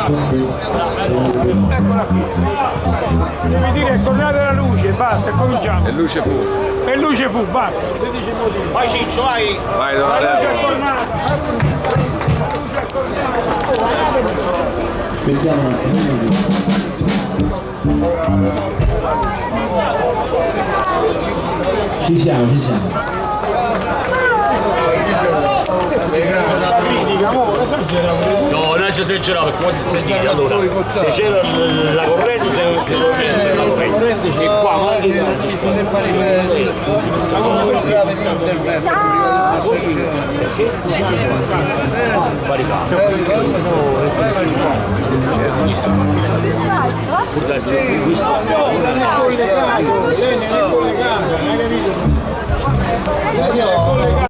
Eccola qui. Se mi dici è tornata la luce, basta, cominciamo. E luce fu. E luce fu, basta. Se dici il motivo. Vai Ciccio, vai! Vai, La luce è Donatello. tornata. Aspettiamo un attimo. Ci siamo, ci siamo. No, non ci esageriamo, perché quando sentite, allora, se c'era la corrente, se la corrente c'è qua, ma anche Collegato,